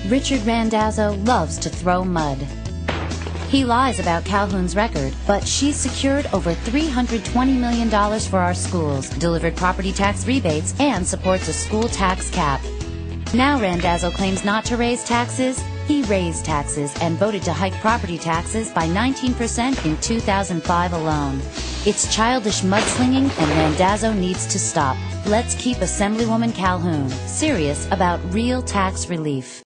Richard Randazzo loves to throw mud. He lies about Calhoun's record, but she's secured over $320 million for our schools, delivered property tax rebates, and supports a school tax cap. Now Randazzo claims not to raise taxes. He raised taxes and voted to hike property taxes by 19% in 2005 alone. It's childish mudslinging, and Randazzo needs to stop. Let's keep Assemblywoman Calhoun serious about real tax relief.